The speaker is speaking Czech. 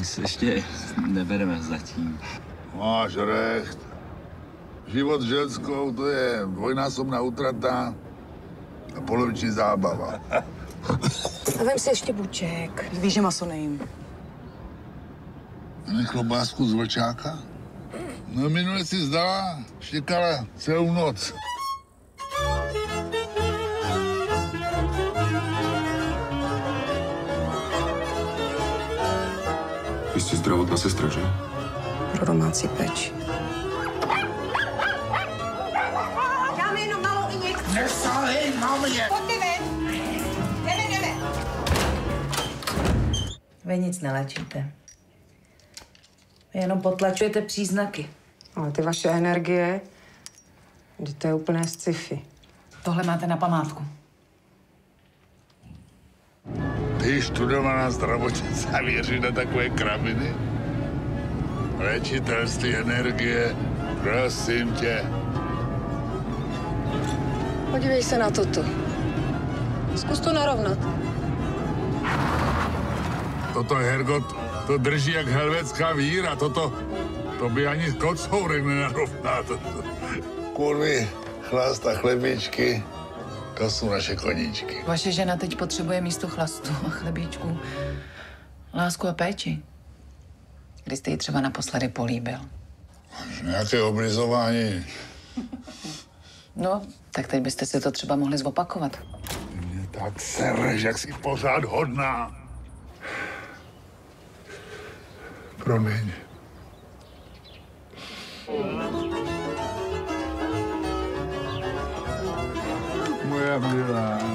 Nic ještě nebereme zatím. Máš recht. Život s ženskou, to je dvojnásobná útrata a poloviční zábava. A vem si ještě buček. Víš, že maso nejím. A klobásku z vlčáka? No minule si zdala, štěkala celou noc. Vy jste zdravotná sestra, že? Pro domácí péči. Dáme jenom malou injekci. Nesahej na mě! Pojďte ven. Jdeme. Vy nic neléčíte. Vy jenom potlačujete příznaky. Ale ty vaše energie, to je úplné sci-fi. Tohle máte na památku. Ty studovaná zdravotnice a věří na takové kraviny? Léčitelství energie, prosím tě. Podívej se na toto. Zkus to narovnat. Toto, Hergot, to drží jak helvetská víra. To by ani kocourek nenarovná. Kurvy, chlast a chlebíčky, to jsou naše koníčky. Vaše žena teď potřebuje místo chlastu a chlebíčku lásku a péči. Kdy jste ji třeba naposledy políbil? Nějaké oblizování. No, tak teď byste si to třeba mohli zopakovat. Mě tak sereš, jak jsi pořád hodná. Promiň. Moja milá.